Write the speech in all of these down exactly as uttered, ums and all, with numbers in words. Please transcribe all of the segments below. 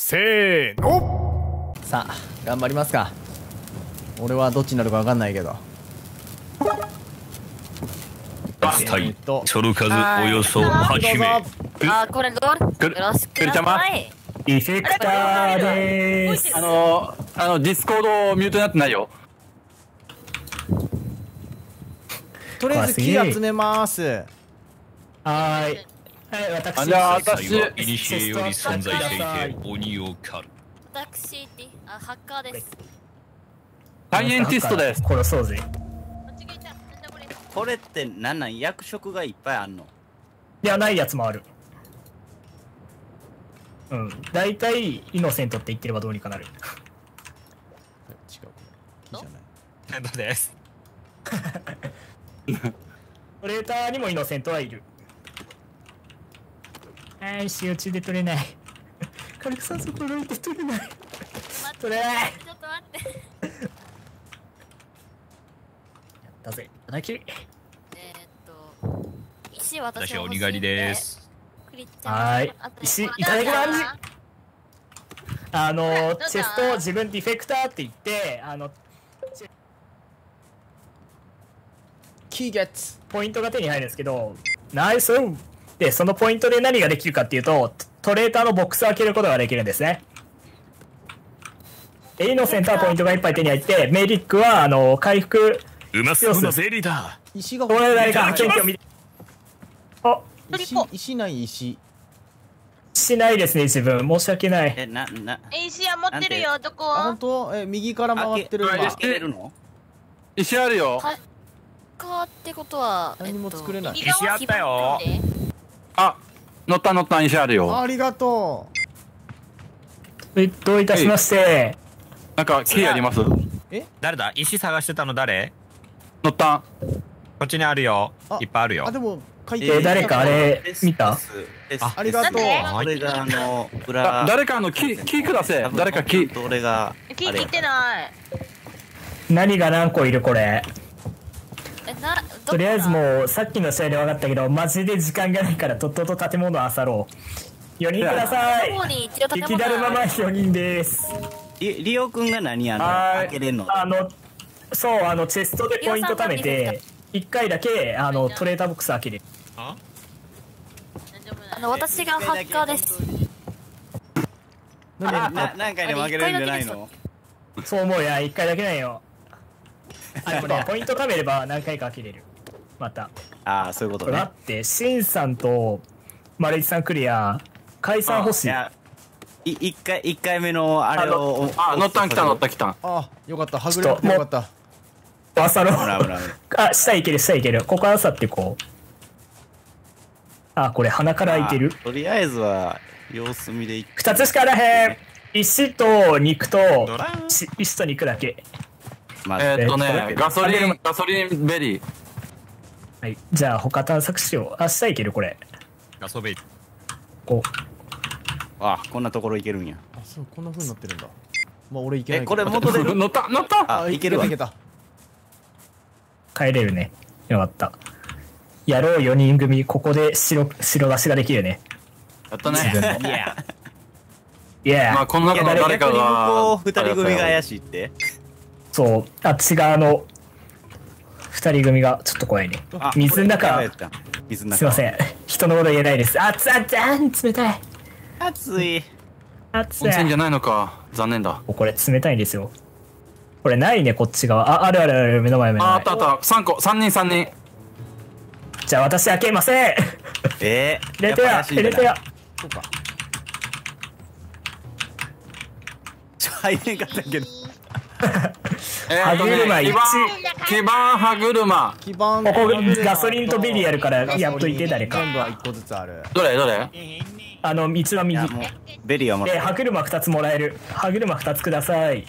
せーの。さあ頑張りますか。俺はどっちになるか分かんないけど。 対チョル数およそはち名。 あ、これどうよろしくなさい。 ディフェクターでーす。 あのあのディスコードミュートになってないよ。 とりあえず木集めます。 はーい。はい、私。 じゃあ私はイニシエより存在していて鬼を狩る。 私あハッカーです。 サイエンティストです。 殺そうぜ。 これってなんなん役職がいっぱいあんの？ いや、ないやつもある。うん。大体、イノセントって言ってればどうにかなる。 違う。木じゃない。 ヘンドです。 トレーターにもイノセントはいる。はい、集中で取れない。軽く酸素こらえて取れない。取れない。 ちょっと待って。 やったぜ。いただき。 えーっと石私私は鬼狩りです。 はーい。石いただきます。あのチェストを自分ディフェクターって言ってあのキーゲッツポイントが手に入るんですけど、ナイスでそのポイントで何ができるかっていうとトレーターのボックスを開けることができるんですね。イノセントはポイントがいっぱい手に入ってメディックはあの回復うまそうなゼリーだ。 石がこれ誰か謙虚見てあ石石ない石しないですね自分申し訳ない。 え、な、な、 石は持ってるよ、どこ？ あ本当え右から回ってる開今けれるの？ 石あるよ。 ハッカーってことは何も作れない。 石あったよ。 あ、乗った乗った石あるよ。 ありがとえどういたしまして。 なんか木あります？ 誰だ？石探してたの誰？ 乗った。 こっちにあるよ。 あいっぱいあるよう。あ。でも書いてえ誰かあれ見た？ あ、 ありがとう。 これがあのあ裏。 誰かあの木木くだせ。誰か木。 俺が。 木切ってない。 何が何個いるこれ。 えなとりあえずもうさっきの試合で分かったけどマジで時間がないからとっとと建物を漁ろう。よにんください。 どこに一応建物雪だるままよにんです。 リリオくんが何やんの？ はい開けれんの？ あのそうあのチェストでポイント貯めていっかいだけあのトレーターボックス開ける。 あ？ あの私がハッカーです。 な、な、何回でも開けれるんじゃないの？ そう思うやいっかいだけなんよ。あでもねポイント貯めれば何回か開けれる。またああ、そういうことね。 だってシンさんと丸一さんクリア解散欲しい。 いや、い一回一回目のあれを。 あ、乗ったん来た乗った来た。 あよかったはぐれなくてよかった。 朝の危ない危ない危ないあ下いける下いけるここ朝ってこうあこれ鼻から開いてる。 とりあえずは様子見でいっふたつしかあらへん。石と肉とし石と肉だけ。 まずえーっとねえガソリンガソリンベリー。 はいじゃあ他探索しよう。あ下いけるこれガソベイ。 こあ、こんなところ行けるんや。 あそうこんな風になってるんだ。まあ俺いけなえ、 いけど。 これ元で乗った乗った。 あ、いけるわいけたいけた。 う帰れるね。よかったやろうよにん組ここで白白出しができるね。 やったね。 いやまあこの中の誰か逆に向こうが二人組が怪しいって。 そうあっち側のふたり組がちょっと怖いね。 あ水の中これやばいやつ水の中。 すいません人のこと言えないです。熱々あん冷たい暑い。 熱温泉じゃい。 ないのか。残念だ。 これ冷たいんですよ。これないねこっち側。ああるあるある目の前目の前ああったあった。三個三人三人。 じゃあ私開けません。 えー、 入れてや入れてや。 そうか。 ちょ入れんかったけど。 え歯車一基盤基盤歯車。 基盤ここガソリンとビリやるからやっといて誰か。 全部はいっこずつある。 どれどれ？ あの道はい右やもうベリーはもらでっ歯車ふたつもらえる。歯車ふたつください。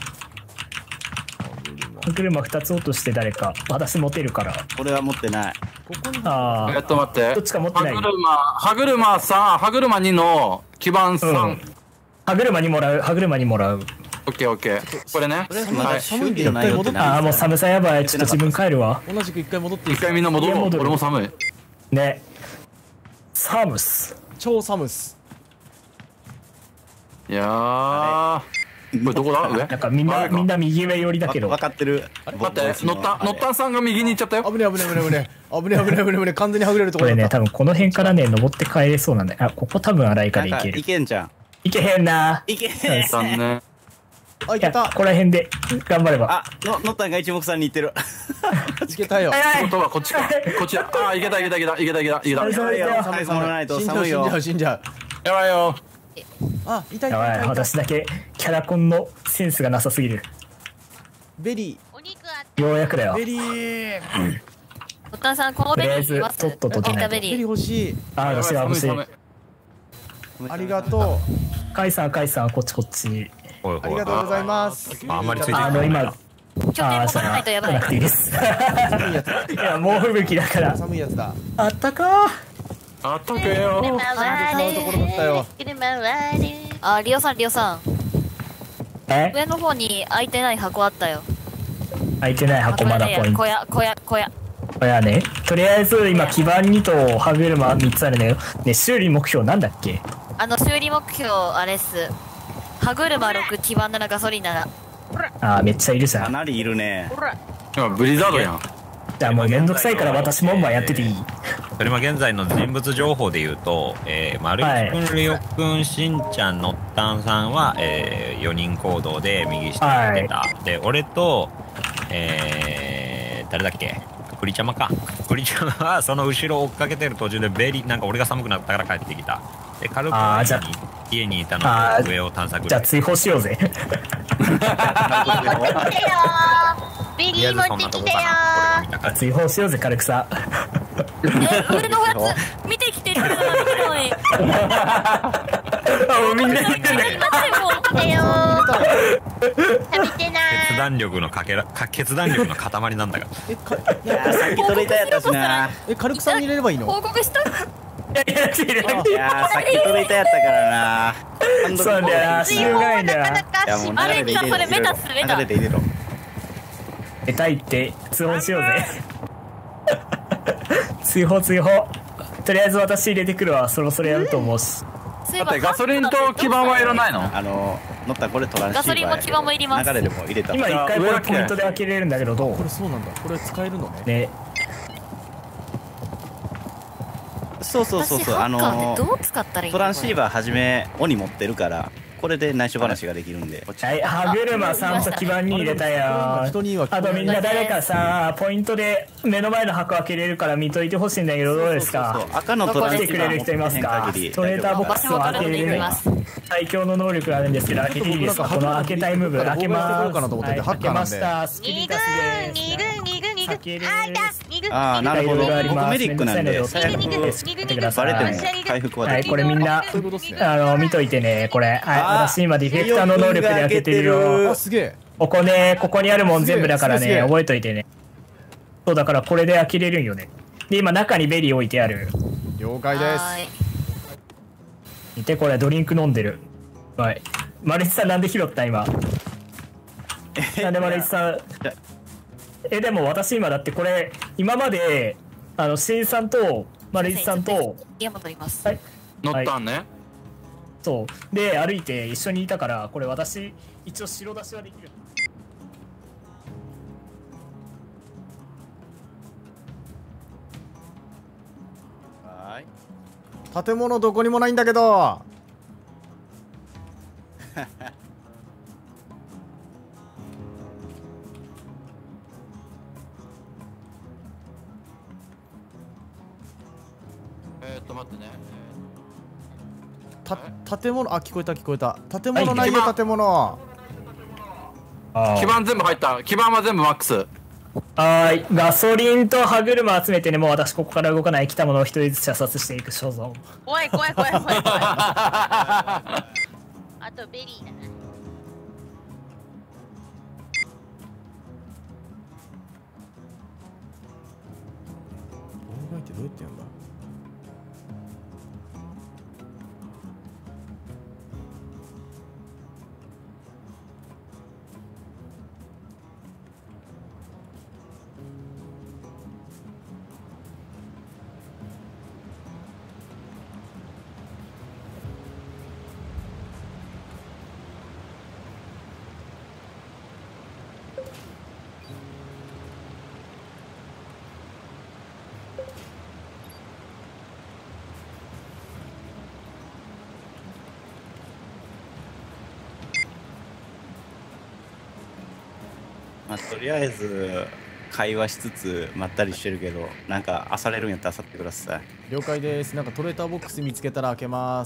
歯車ふたつ落として誰か。私持てるから。 これは持ってない。 ここにあえっと待って。 どっちか持ってない歯車歯車さん歯車にの基盤さ。 うんん歯車にもらう歯車にもらう。 オッケーオッケー。これね。 まだはい。 寒いんで一修理の内回戻って容って何？ ああもう寒さやばい。ちょっと自分帰るわ。 同じく一回戻っていい一回みんな戻ろう。 いや戻る俺も寒い。 ねサムス超サムス。 いやー、これどこだ？上？ なんかみんなみんな右上寄りだけど。 分かってる。 待って、乗った乗ったさんが右に行っちゃったよ。 危ね危ね危ね危ね危ね危ね危ね危ね完全にはぐれるところだった。 これね、多分この辺からね登って帰れそうなんだよ。あ、ここ多分荒いからいける。 いけんじゃん。 いけへんな。 いけへん。 残念。 あ、いけた。 ここら辺で頑張れば。 あ、ののったんが一目散に行ってる。 いけたよ。 ってことはこっちか。こっちだ。あー、いけたいけたいけたいけたいけたいけた。 寒いよ。寒い寒いないと寒いよ。 死んじゃう死んじゃう。 やばいよ。 あ、痛いやばい、 痛い痛い。 私だけキャラコンのセンスがなさすぎる。 ベリお肉あようやくだよー。ベリー。 お父さん、このベリーいます。 とりあえずとっとと出ないとベベリーリー。 欲しい。 あ、私は欲しい。 ありがとう。 カイさん、カイさん、こっちこっち。 おいおいありがとうございます。 あんまりついてあの、今、あ拠点ー、 持そうだ、 たないとやばいなくていいです。 寒いやつだ。 いや、猛吹雪だから。 寒いやつだ。 あったかあったけよ。 回るところだったよ。 あ、リオさん、リオさん。 ー。え上の方に開いてない箱あったよ。 開いてない箱まだポイント小。屋、小屋、小屋。 これはね、とりあえず今、基盤にと歯車みっつあるのよ。ね、修理目標なんだっけ？ あの、修理目標、あれっす。歯車ろく、基盤なな、ガソリンなな。 あー、めっちゃいるじゃん。 かなりいるね。 今ブリザードやん。 じゃあもうめんどくさいから私もんばんやってていい？ それは現在の人物情報で言うと、えー、丸井くん、レオくん、しんちゃん、のったんさんは、えー、よにん行動で右下に出た。で、俺と、えー、誰だっけクリちゃまか。クリちゃまはその後ろを追っかけてる途中でベリー、なんか俺が寒くなったから帰ってきた。で、軽くあーじゃあ家にいたあーので上を探索。 じゃあ追放しようぜ。 ベリー持ってきたよー。 追放しようぜ、軽くさ。 え、上のやつ、見てきてるから見てない。 あ、もうみんな言ってんだけど。 来たよー。食べてな決断力のかけら、か決断力の塊なんだが。 え、か、 いやーさっき取れたやったしな。 え、軽くさんに入れればいいの？ 報告したいやいや、いやいやいやーさっき取れたやったからな。 そうなんだよな、しゅうがいんだよな。 いやもうあれ流れで入れろ。 それメタっすメタ流れで入れろ。 得たいって通報しようぜ。追放追放。とりあえず私入れてくるわ。そろそろやると思うし。 だってガソリンと基盤はいらないの？ あの乗ったこれ取らんし。 ガソリンも基盤もいります流れでも入れた。 今一回これポイントで開けれるんだけどどう？ これそうなんだ。これ使えるのね。 ね。 そうそうそうそう。あ私ハッカーのってどう使ったらいいの？ トランシーバーはじめ鬼持ってるからこれで内緒話ができるんで。 はい、歯車さんと基盤に入れたよ。 人には聞こえないあとみんな誰かさ、ポイントで目の前の箱開けれるから見といてほしいんだけど、どうですか？ そうそうそう赤のトランシ来てくれるーバー持って人いますか？ へん限りトレーターボックスを開けれる最強の能力があるんですけど、開けていいですか？この開けたいムーブ開けます。はい、開けました。スキリ二タス軍です。 二軍二軍二軍開けるあいた二軍ああなるほど。 いろいろあります僕メディックなんでめんどくさいのでお回復してください。 バレても回復ははい、 できる。 これみんな、 そういうことっすね。 あの、見といてね、これ。はい、 あ私今ディフェクターの能力で開けてるよあ、。すげえ。 ここね、ここにあるもん全部だからね、 すげえすげえ覚えといてね。そうだからこれで開けれるんよね。で、今中にベリー置いてある。 了解です。 はーい。 見て、これドリンク飲んでる。はい。マルチさんなんで拾った今。なんでマルチさん。え、でも私今だってこれ、今まで、あの、シンさんと、マルチさんと、 家戻ります。 はい。 乗ったんね。 そう。で、歩いて一緒にいたから、これ私、一応白出しはできる。 はーい。 建物どこにもないんだけど。 えーっと待ってね。 た、建物、あ、聞こえた聞こえた。建物ないよ、建物。 基盤全部入った。基盤は全部マックス。 はーい。ガソリンと歯車集めてね、もう私ここから動かない。来たものを一人ずつ射殺していく所存。 怖い怖い怖い怖い怖い。あとベリーだな。 妨害ってどうやってやんだ？ まあ、とりあえず会話しつつまったりしてるけど、なんか漁れるんやったら漁ってください。 了解です。なんかトレーターボックス見つけたら開けます。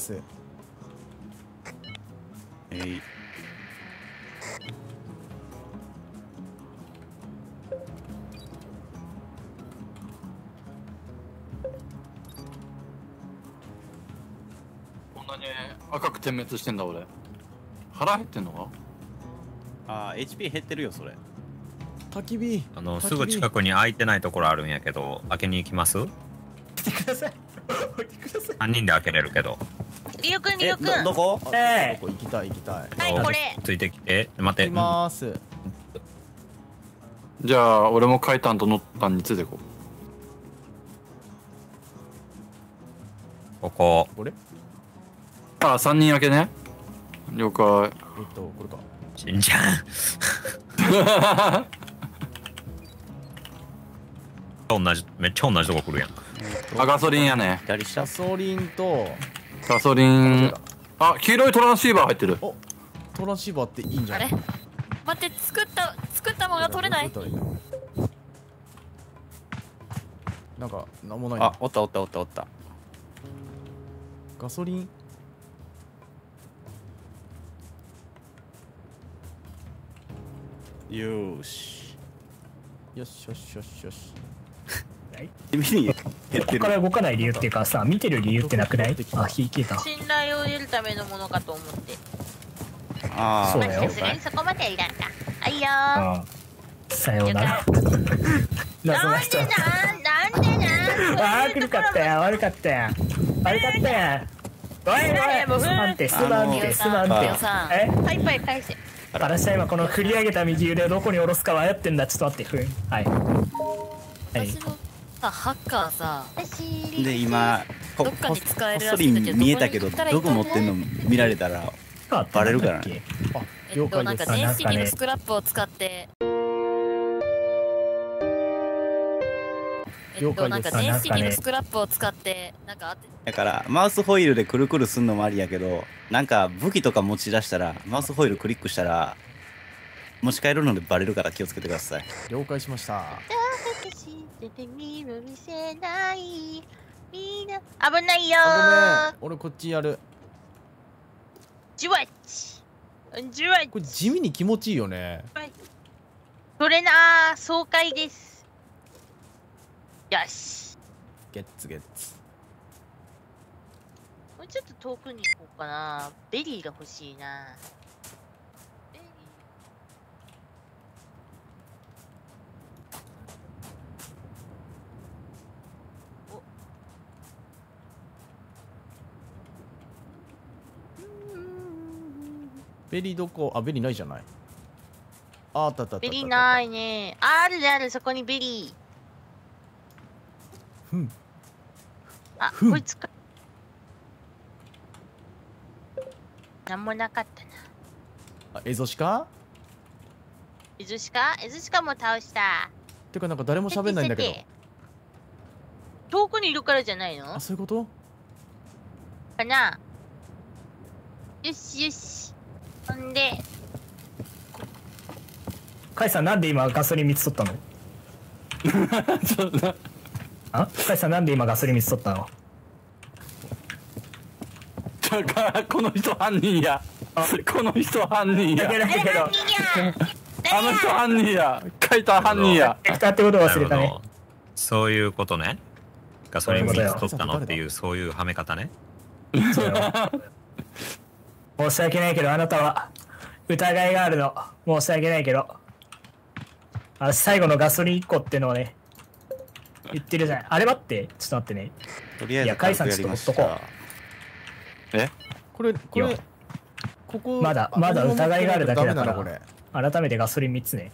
えい。 こんなに赤く点滅してんだ俺。腹減ってんのか？ あー エイチピー 減ってるよそれ。 焚き火。 あの、 焚き火すぐ近くに空いてないところあるんやけど、開けに行きます？ 来てください。来てください。 さんにんで開けれるけど。 リオくんリえオくんどどこ？ えどこ行きたい行きたい。 はいこれついてきて、待って。 行きます。 じゃあ俺もカイタンとノッタンについてこここ。 これ？ う。あ、さんにん開けね。了解。 えっとこれか。 しんちゃん。同じ、めっちゃ同じとこ来るやん。 あ、ガソリンやね。 左下ガ。ソリンとガソリン。あ、黄色いトランシーバー入ってる。 おトランシーバーっていいんじゃない？ あれ待って作った作ったものが取れない。 どうやったらいいの？なんかなんもないな。 あ、おったおったおったおった。 ガソリン。 よーし。 よしよしよしよし。 地味に減ってここる。 から動かない理由っていうかさ、見てる理由ってなくない？あ、引いてた。 信頼を得るためのものかと思ってああ、 そうだよさすがにそこまではいらんか。はいよーああ、さようなら。謎の人。 なんでなんなんでなんあー、悪かったよ、悪かったよ。悪かったよ。おいおい、すまんて、すまんて、すまんてリオさん。 えパイパイ返せ。 私は今この振り上げた右腕をどこに下ろすか迷ってんだ。ちょっと待って、ふん。はい。はい私。のさハッカーさ私で今こどっかに使えるこっそりらしいんだけど見えたけどどこに行ったらいいどこ持ってんの見られたらバレるからね。 あえっとなんか了解です。 電子機のスクラップを使ってえっとなん了解ですか電子機のスクラップを使ってなんかあってだからマウスホイールでくるくるすんのもありやけど、なんか武器とか持ち出したらマウスホイールクリックしたら持ち帰るのでバレるから気をつけてください。 了解しました。 私って見る見せないみんな危ないよーあごめん、俺こっちやる。 じわっちじわっこれ地味に気持ちいいよね。 それなー爽快です。よしゲッツゲッツ。 もうちょっと遠くに行こうかな。ベリーが欲しいな。ベリーベリーどこ？あベリーないじゃない。ああったあったあったあった。 ベリーないね。あるある、そこにベリー。 ふん。 あ、 ふんこいつか。なんもなかったな。 あエゾシカ？ エゾシカエゾシカも倒した。 てかなんか誰も喋んないんだけど。 さて遠くにいるからじゃないのあそういうこと？ かな。よしよし。ほんで、 カイさんなんで今ガソリンみつ取ったの？あカイさんなんで今ガソリンみつ取ったの？ だからこの人犯人や。この人犯人や。 だけだけど何やあの人犯人や。書いた犯人や。 エクターってことを忘れたねなるほ。どそういうことね。ガソリンみっつ取ったのっていう、そういうはめ方ね。 そうよ申し訳ないけどあなたは疑いがあるの。申し訳ないけどあ最後のガソリンいっこってのをね言ってるじゃない。あれ待ってちょっと待ってね。 とりあえずいや甲斐さん軽くやりましちょっとほっとた。 えこれこいれここまだまだ疑いがあるだけだからダメなのこれ。 改めてガソリンみっつね。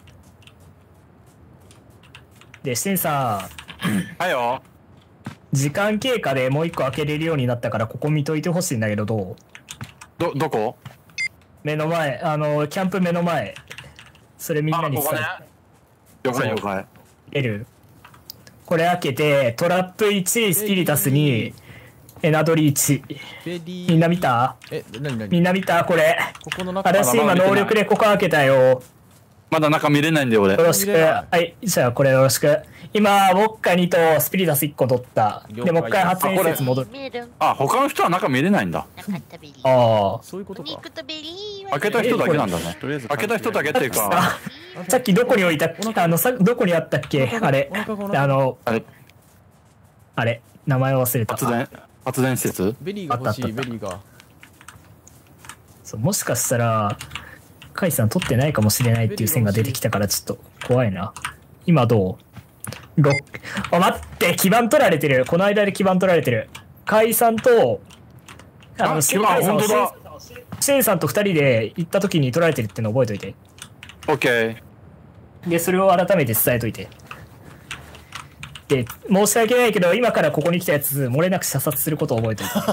でシンさんはよ。 時間経過でもういっこ開けれるようになったからここ見といてほしいんだけどどう？ ど、どこ？ 目の前あのキャンプ目の前それみんなに伝あここね了解了解。 える。 これ開けてトラップいち、スピリタスにエナドリいち。 ベリーみんな見た？ え、なになにみんな見た？これここの中私今能力でここ開けたよ。 まだ中見れないんだよ俺よ。ろしく。はい、じゃあこれよろしく。今、ウォッカにとスピリタスいっこ取った。 了解で、もう一回発煙施設戻る。 見える。 あ、他の人は中見れないんだ。 なかったベリー。 ああ。 そういうことか。 お肉とベリーは開けた人だけなんだね。 とりあえず開けた人だけっていうか、 あ、さっきどこに置いたっけ？あの、さ、どこにあったっけ？あれ。 お腹がお腹あの、 あれ、 あれ。名前忘れた。 発電、発電施設ベリーが欲しい、 あったあったベリーが。 そう、もしかしたら、カイさん取ってないかもしれないっていう線が出てきたからちょっと怖いな。今どう？ろく、あ、待って、基盤取られてる。この間で基盤取られてる。カイさんと、あの、 あ基盤本当だ。 シェンさんと二人で行った時に取られてるっての覚えといて。 オッケー。 で、それを改めて伝えといて。で、申し訳ないけど、今からここに来たやつ、漏れなく射殺することを覚えておいて。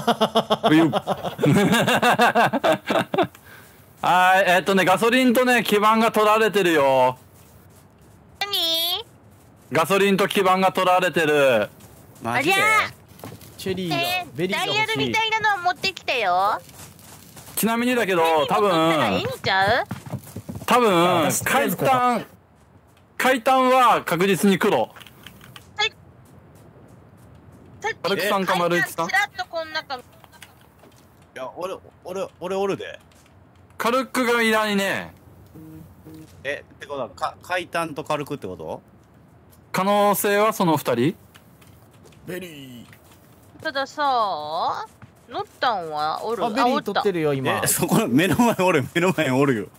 はい、えっとね、ガソリンとね、基盤が取られてるよ。 何？ ガソリンと基盤が取られてる。 マジでありゃチェリーがえ、 ベリーダイヤルが欲しいみたいなの持ってきたよ。 ちなみにだけど、多取ったらいいん分、 ちゃう？ 多分、 私とりあえ海ずここ胆、海胆は確実に黒。 さっきマルクさんか丸一さんちらっとこん中いや俺俺俺おるで。 カルクがいないね。 えってことはか海胆と軽くってこと？ 可能性はその二人。 ベリたださ、ノッタンはおる。 ーあベリーお取ってるよ今えそこの目の前おる目の前おるよ。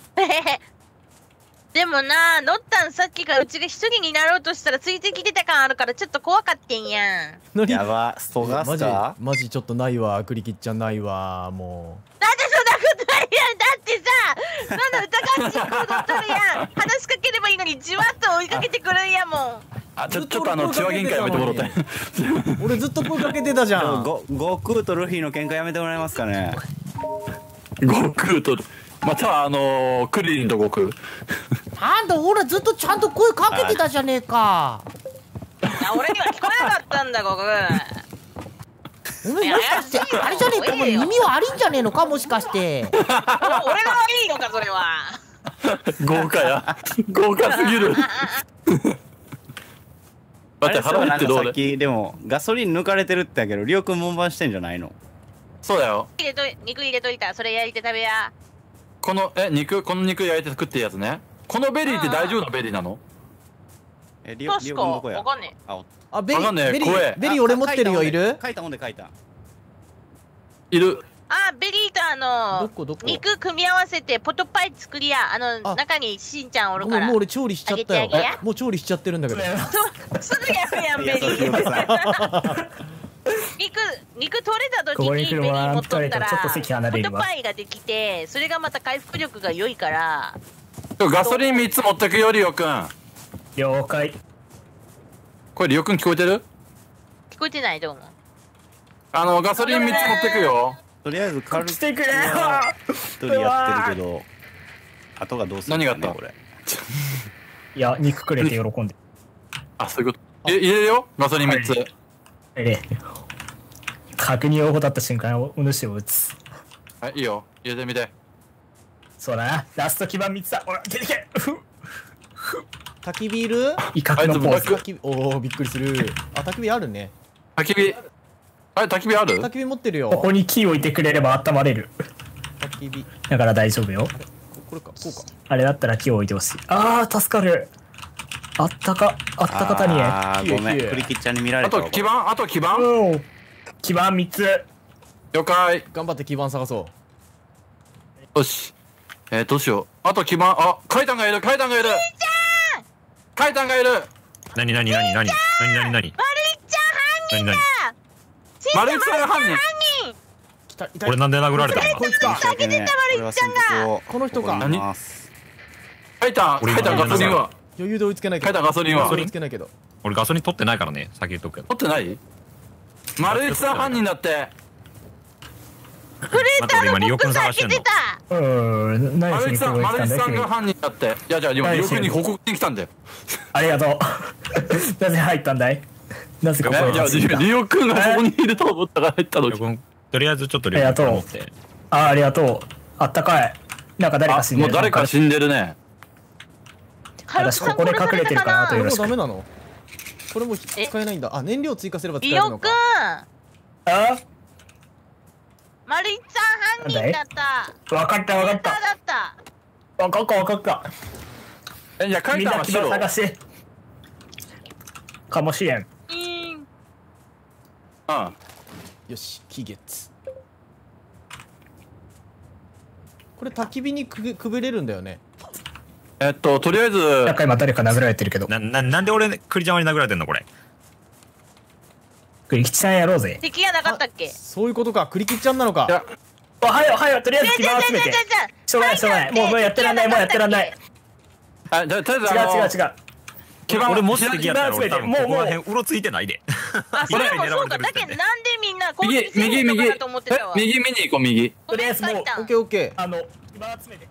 でもな、ノッタンさっきからうちが一人になろうとしたらついてきてた感あるからちょっと怖かってんやん。 何やばストガマジスか？ マジちょっとないわクリキッちゃんないわもなんでそんなことないやん。だってさ、そんな疑っちゃうことっとるやん。話しかければいいのにじわっと追いかけてくるんやもん。 あ、ちょ、ちょっとあの、血は喧嘩やめてもらって。 う俺ずっと声かけてたじゃんご悟空とルフィの喧嘩やめてもらえますかね？ 悟空と、またはあのー、クリリンと悟空。 なんだ俺ずっとちゃんと声かけてたじゃねえか。 いや俺には聞こえなかったんだ、悟空。 お前もしかしてあれじゃねえか、お前耳悪いんじゃねえのか、もしかして俺が悪いのか、それは。 豪華や。豪華すぎる。 あ待って、 れそうなんかさっ腹減ってどうできでもガソリン抜かれてるって言ったけどリオくん門番してんじゃないの？ そうだよ。 入れと肉入れといた。それ焼いて食べや。 この、え、肉、この肉焼いて食ってるやつね。このベリーって大丈夫なベリーなの？ えリオリ確かオくんどこや？ わかんねえ。 あおあベリわかんねえーベリ怖えーベリー俺持ってるよいる書いたもんで書いた。 いる。 あ、ベリーとあのどこどこ肉組み合わせてポトパイ作りや。あのあ中にしんちゃんおるから。 ごめんもう俺調理しちゃったよあげてあげやもう調理しちゃってるんだけどすぐやるやん、ベリいやそうヒロー。 さん肉、肉取れた時ここに来るにベリー持っとったら、 もらったらちょっと席離れるポわトパイができて、それがまた回復力が良いから、 ガソリンみっつ持ってくよ、リオくん。 了解。 これリオくん聞こえてる？ 聞こえてないどうも。 あの、ガソリンみっつ持ってくよ。 とりあえず軽く来てくれよ。 一人やってるけど後がどうするんだ何があったこれ。 いや、肉くれて喜んで。 あ、そういうこと。え、入れるよ、ガソリンみっつ。 はいええ。確認を怠った瞬間、お主を撃つ。 はい、いいよ。入れてみて。 そうだな。ラスト基盤みっつだ。ほら、出てけ。ふっ焚き火いる威嚇のポーズ。 焚き火おおびっくりするあ焚き火あるね焚き火。あれ、焚き火ある？ 焚き火持ってるよここに木を置いてくれれば温まれる。 焚き火だから大丈夫よ。 ここれかこうかあれだったら木を置いてほしい。あー、助かる。あったか、あったかたにえ。 あーごめんいえいえクリキッちゃんに見られあたわと基盤あと基盤うん。基盤みっつ。 了解。 頑張って基盤探そうよし。えー、どうしよう。あと基盤、あ、カイタンがいる、カイタンがいる。カイタンがいる。 なになになになになになになに丸いっちゃん犯人だ。 丸一さんが犯人。 来たいた俺なんで殴られたの？ こいつか申し訳ねえこれは先日をこの人かここにいますカイタン、 俺カイタンガソリンは余裕で追いつけないけど書いたガソリンは追いつけないけど俺ガソリン取ってないからね、先言っとくけど。 取ってない？丸一さん犯人だって。 クレーターのボックス開けてた。 うーん。何し丸一さん、 にここに来た丸一さんがんだよ君。 犯人だって。いやじゃあ今、リオ君に報告に来たんだよ。 ありがとう。 なぜ入ったんだい？なぜここいや、 に？ リオくんがここにいると思ったから入ったの。 とりあえずちょっとリオくん持って。 あ、ありがとう。あったかい。なんか誰か死んでる。 もう誰か死んでるね。 私ここで隠れてるから、あとよろしく。 これもダメなの？これも使えないんだ。あ、燃料追加すれば使えるのか。 リオくん。 あ？ マルイさん犯人だった。 わかったわかった。 だった。 わかったわかった。 え、じゃあカイみんな牙タンは白。 探して。かもしれん。 うん。 うん。 よし、気月。これ焚き火にくぐくべれるんだよね。 えっととりあえず。 なんか今誰か殴られてるけど。 な、な、なんで俺クリちゃんに殴られてんのこれ。 クリキちゃんやろうぜ。 敵やなかったっけ？ そういうことか、クリキッちゃんなのか。 おはようはよう、とりあえず牙を集めて。しょうがないしょうがない。もうもうやってらんないもうやってらんない。 あ、じゃあとりあえず違うあの違う違う。 俺もし敵やったら俺多分もうここら辺うろついてないで。 あ、それもそうか。だけどなんでみんな攻右撃せ右右んのかなと思ってたわ。 右見に行こう右。 とりあえずもうオッケーオッケー。 あの牙集めて。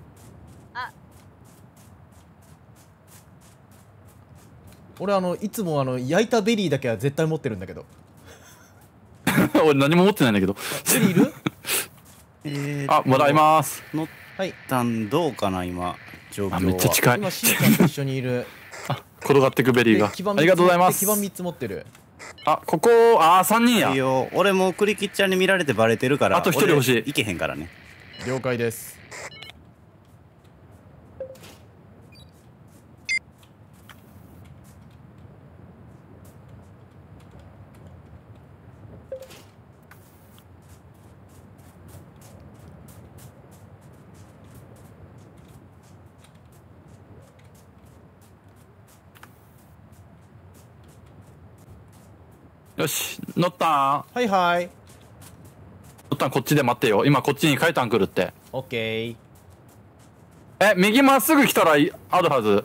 俺あのいつもあの焼いたベリーだけは絶対持ってるんだけど。 俺何も持ってないんだけど。 ベリーいる？ えあ、もらいます。 乗ったんどうかな今状況は。 あ、めっちゃ近い。 今しんちゃんと一緒にいる。 あ、転がってくベリーが。 で基盤ありがとうございます。 基盤みっつ持ってる。 あ、ここ、あー、さんにんやいい。よ。俺もクリキッちゃんに見られてバレてるからあと一人欲しい俺行けへんからね。 了解です。 よし、乗ったんはいはい。 乗ったんこっちで待ってよ。今こっちにカイタン来るって。 オッケー。 え、右まっすぐ来たらいあるはず。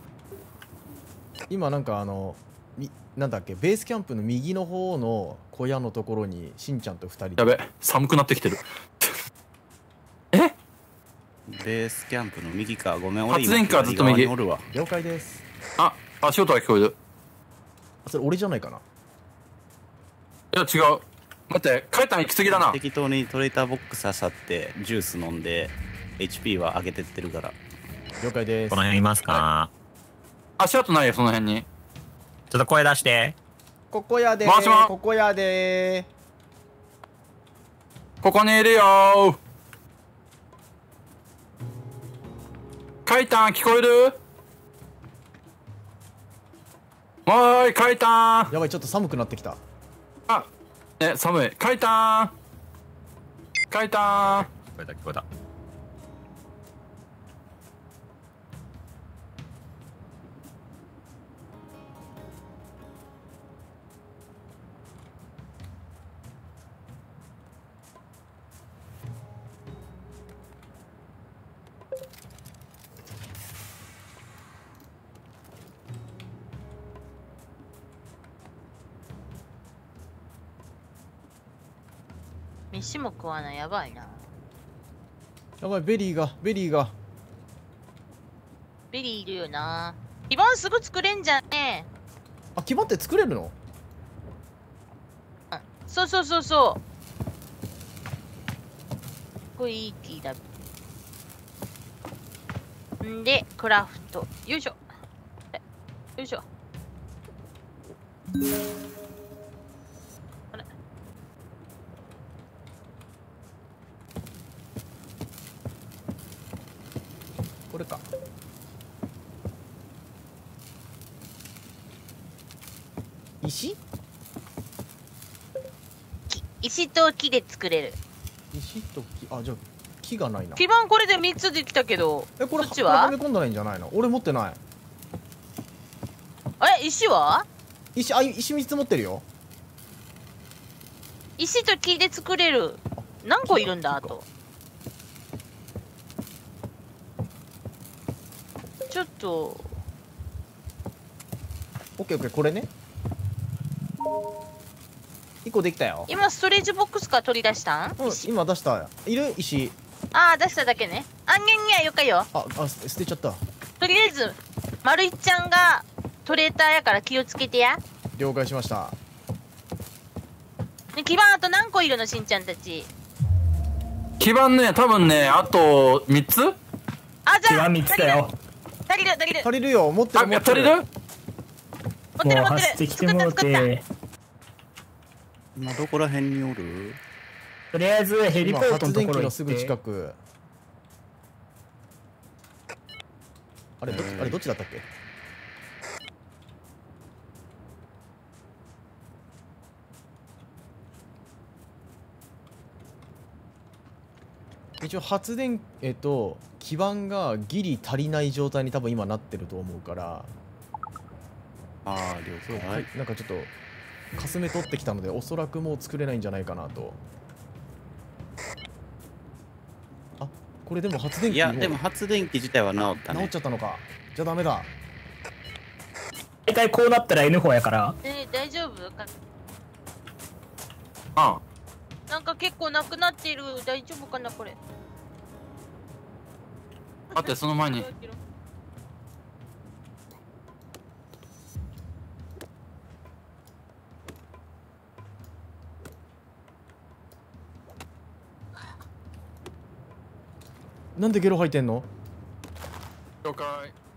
今なんかあのみなんだっけ、ベースキャンプの右の方の小屋のところにしんちゃんとふたりで。 やべ、寒くなってきてる。え？ ベースキャンプの右か。ごめん俺発電機はずっと右今左側におるわ。 了解です。 あ、足音が聞こえる。 あ、それ俺じゃないかな。 いや違う。待って、カイタン行き過ぎだな。 適当にトレーターボックス刺さってジュース飲んで エイチピー は上げてってるから。 了解です。 この辺いますか？ 足跡ないよ、その辺に。 ちょっと声出して。 ここやでー。 回しまここやでここにいるよー。カイタン聞こえる？おーい、カイタン。 ー。やばい、ちょっと寒くなってきた。 あ、え、寒い。カイタン。カイタン。 聞こえた聞こえた。 飯も食わない。やばいな。 やばい、ベリーがベリーが。 ベリーいるよな。基盤すぐ作れんじゃんね。 あ、基盤って作れるの？ そうそうそうそう。これいい木だ。んで、クラフト。よいしょ。よいしょ。あれ。 これか。石？ 石と木で作れる。 石と木、あ、じゃあ木がないな。 基盤これでみっつできたけど。 え、これそっちははめ込んだらいいんじゃないの？俺持ってない。 あれ、石は石、あ、石みっつ持ってるよ。 石と木で作れる。何個いるんだあと。ちょっと。 オッケーオッケー、これね。いっこできたよ。 今ストレージボックスから取り出したん、 うん、今出した。いる石。 ああ、出しただけね。あんにゃんにゃよかよ。 あ、あ、捨てちゃった。 とりあえず、まるいちゃんがトレーターやから気をつけてや。 了解しました。 ね、基盤あと何個いるのしんちゃんたち。 基盤ね、多分ね、あとみっつ。 あ、じゃあ基盤みっつだよ。 足りる足りる足りるよ。持ってる持あ、 ってる。 足りる。 持ってもうる持ってる。 走ってきて作ったもろ作った。 て、 今どこら辺におる？ とりあえずヘリポ今ートのと発電機ころ行ってのすぐ近。く。あれどっちあれどっちだったっけ？一応発電えっと基盤がギリ足りない状態に多分今なってると思うから、 ああ、 そう、 了解。 はい、なんかちょっとかすめ取ってきたのでおそらくもう作れないんじゃないかなと。あ、これでも発電機いや、でも発電機自体は治ったね治っち。ゃったのか。じゃあダメだ。 大体こうなったら N 方やから。 えー、大丈夫か。 あなんか結構なくなっている。大丈夫かなこれ。 待って、その前に。 なんでゲロ吐いてんの？ 了解。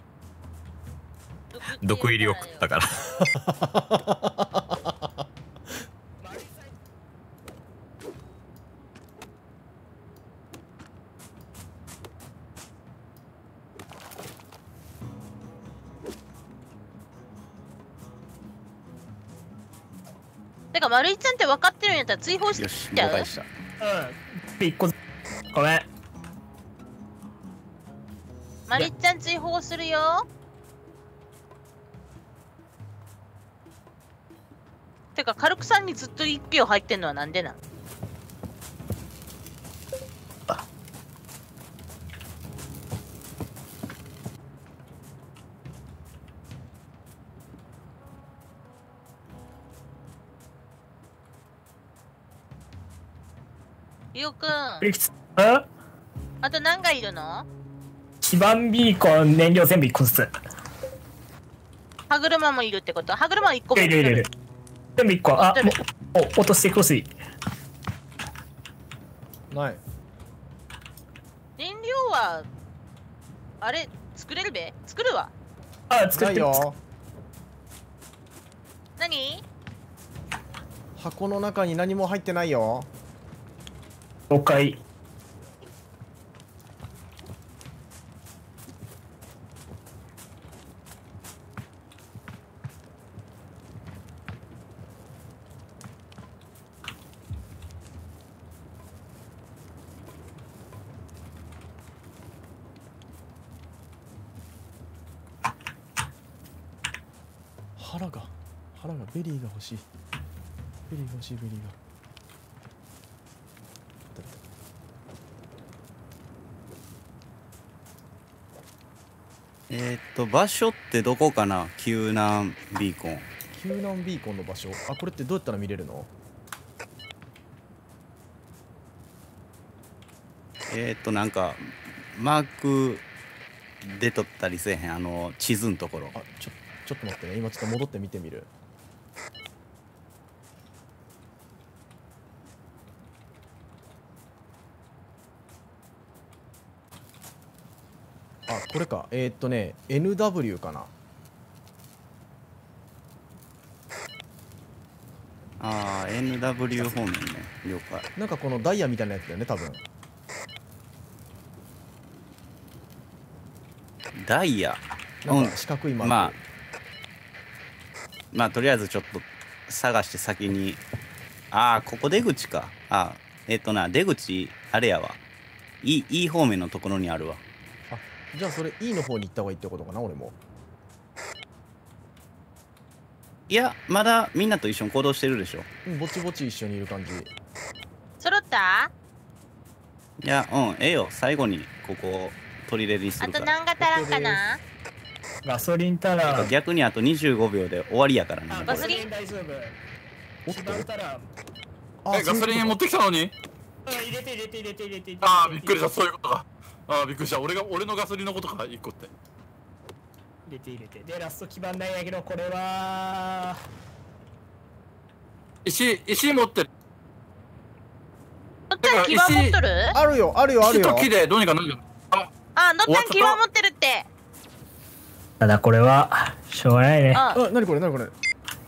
毒入りを食ったから。 てか、丸井ちゃんって分かってるんやったら追放しよし、 ちゃう。 了解した。 うん。で、一個ずごめん。 丸井ちゃん追放するよ。てか、軽くさんにずっと一票入ってんのはなんでなん？りょうくん、 いくつああと何がいるの？ 基盤ビーコン燃料全部いっこずつ。 歯車もいるってこと？歯車はいっこもいるいるいる。全部いっこ。あ、 持ってるもうお落としてほしい。 ない。 燃料はあれ作れるべ？作るわ。 あ、作ないってます。 よ。 何？ 箱の中に何も入ってないよ。 了解。 腹が腹がベリーが欲しい。ベリーが欲しいベリーが。 えー、っと、場所ってどこかな？救難ビーコン。 救難ビーコンの場所。あ、これってどうやったら見れるの？ えー、っと、なんか、マーク出とったりせえへん。あの、地図のところ。 あ、ちょちょっと待ってね。今ちょっと戻って見てみる。あ、これか。えー、っとね、エヌダブリュー かな。 ああ、エヌダブリュー 方面ね。了解。 なんかこのダイヤみたいなやつだよね、多分。 ダイヤ。 なんか四角いマーク。 まあ、まあ、とりあえずちょっと探して先に。ああ、ここ出口か。ああ、えっ、とな、出口、あれやわ。いい、いい方面のところにあるわ。 あ、じゃあそれ E の方に行った方がいいってことかな、俺も。 いや、まだみんなと一緒に行動してるでしょ。 うん、ぼちぼち一緒にいる感じ。 揃った？ いや、うん、ええよ。最後にここを取り入れにすあとるから。 何が足らんかな？ ガソリンたら。 逆にあとにじゅうごびょうで終わりやからね。 あ、 ガソリンガソリン大丈夫。 おっと基盤たら。 あえ、ガソリン持ってきたのに。 あ、入れて入れて入れて入れて。 ああ、びっくりした。そういうことか。ああ、びっくりした。俺が俺のガソリンのことか、一個って。 入れて入れて。で、ラスト基盤なんやけど、これは。 石、石持ってる。 のったん基盤持っとる？ あるよあるよあるよ。 石と木でどうにかなる。あ、 あ、のったん基盤持ってるって。 ただこれは、しょうがないね。 あ、 あ、なにこれなにこれ。 うん？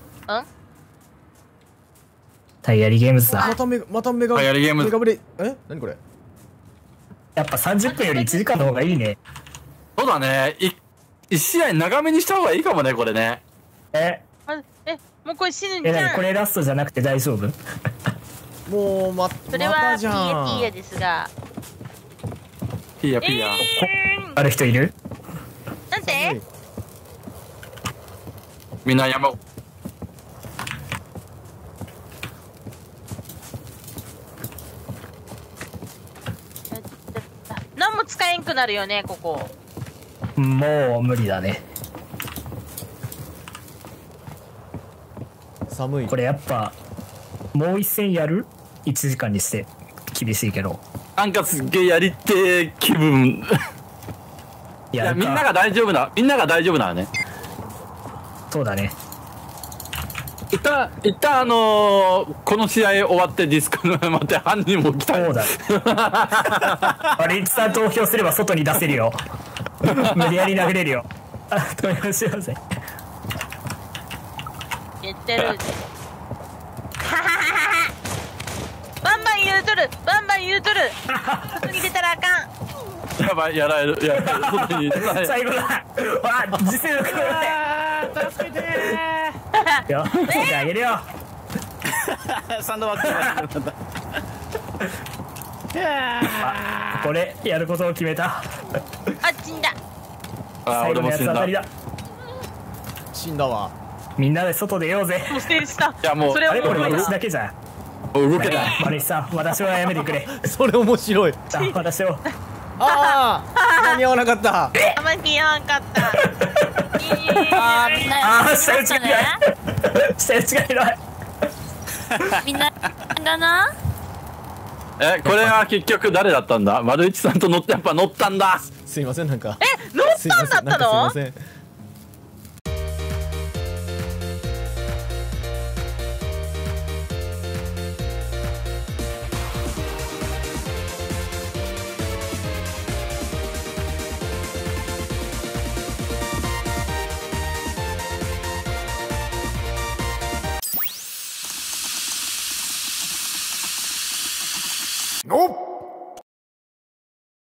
タイヤリゲームズだ。 またメガまたメガタイヤリゲームズメガブレ。え、なにこれ。 やっぱさんじゅっぷんよりいちじかんの方がいいね。 そうだね。い、一試合長めにした方がいいかもね、これね。 え、 あえ、もうこれ死ぬんえ、 じゃん。 なにこれラストじゃなくて大丈夫？ もうまそれはまたピーじゃん。 ヤピーヤですが。 ピーヤピーヤ。 ある人いる？ なんて？ みんな山。 何も使えんくなるよね、ここ。 もう無理だね。 寒い。 これやっぱもう一戦やる？いちじかんにして厳しいけど。 なんかすっげえやりてえ気分。いや、 やるかみんなが大丈夫な、みんなが大丈夫ならね。 そうだね。 一旦、一旦あのー、この試合終わってディスコの待って犯人も来た。 そうだ。あれ、さん投票すれば外に出せるよ。無理やり投げれるよ。あ、投票しようぜ。 言ってる。バンバン言うとる、バンバン言うとる。外に出たらあかん。 やばい、やられる。やられる。外に。 最後だ。わ、実力。 助けてよ、見てあげるよ。 サンドバッグあ、これやることを決めた。 あ、死んだ。 あ、 最後のや俺も死んだ。いつ当たりだ。 死んだわ。 みんなで外出ようぜ。 もうステージした。 や、もうそ、れあれ、これはもう私だけじゃん。 動けない。 マリスさん、私はやめてくれ。 それ面白い。 あ、私を。 ああ間に合わなかった。 あんま似合わんかった。 あーみんなあー、下打ちがいない。下打ちがいない。 みんなだな。 え、これは結局誰だったんだ？丸一さんと乗ってやっぱ乗ったんだ。 すいませんなんか。 え、乗ったんだったの？ すいませんなんかすいません。 の